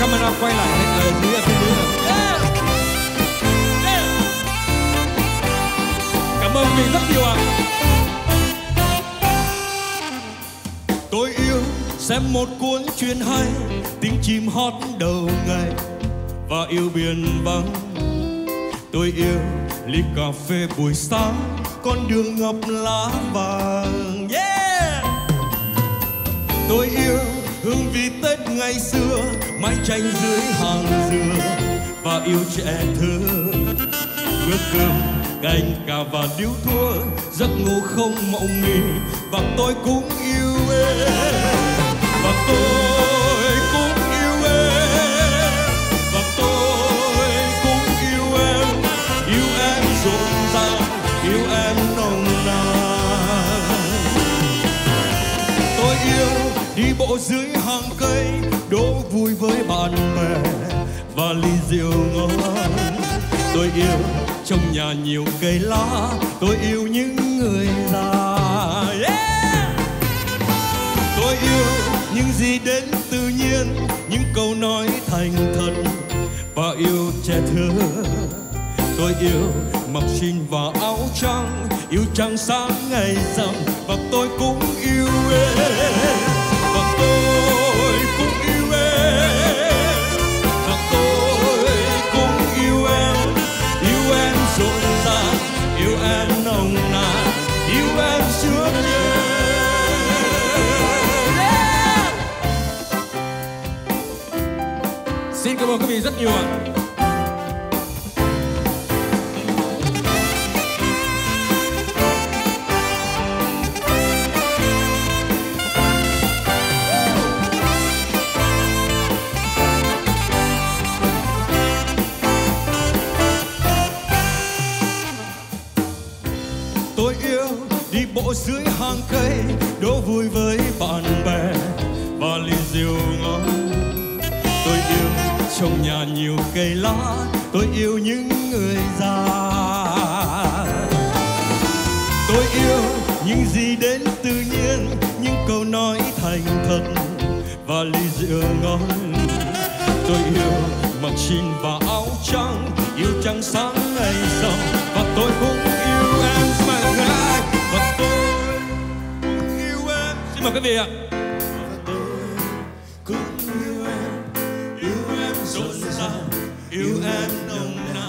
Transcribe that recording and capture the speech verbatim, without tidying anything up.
camera quay lại ở dưới ở phía dưới này. Yeah. Yeah. Cảm ơn quý vị rất nhiều ạ. Tôi yêu xem một cuốn truyện hay, tiếng chim hót đầu ngày và yêu biển vắng. Tôi yêu ly cà phê buổi sáng, con đường ngập lá vàng. Yeah. Tôi yêu hương vị Tết ngày xưa, mái tranh dưới hàng dừa và yêu trẻ thơ. Bữa cơm canh cà và điếu thuốc, giấc ngủ không mộng mị và tôi cũng yêu em. Và tôi cũng yêu em. Và tôi cũng yêu em. Yêu em rộn ràng, yêu em nồng nàn. Tôi yêu đi bộ dưới hàng cây, đố vui với bạn bè và ly rượu ngon. Tôi yêu trong nhà nhiều cây lá, tôi yêu những người già. Yeah. Tôi yêu những gì đến tự nhiên, những câu nói thành thật và yêu trẻ thơ. Tôi yêu mặc jean và áo trắng, yêu trăng sáng ngày rằm và tôi cũng yêu em. Và tôi cũng yêu em. Và tôi cũng yêu em. Yêu em rộn ràng, yêu em nồng nàn, yêu em suốt đêm. Yeah. Xin cảm ơn quý vị rất nhiều ạ. Tôi yêu đi bộ dưới hàng cây, đố vui với bạn bè và ly rượu ngon. Tôi yêu trong nhà nhiều cây lá, tôi yêu những người già. Tôi yêu những gì đến tự nhiên, những câu nói thành thật và ly rượu ngon. Tôi yêu mặc jean và áo trắng, yêu trăng sáng ngày rằm và tôi cũng yêu em. Và tôi cũng yêu em. Xin mời quý vị ạ. Và tôi cũng yêu em, yêu em rộn ràng, yêu em nồng nàn.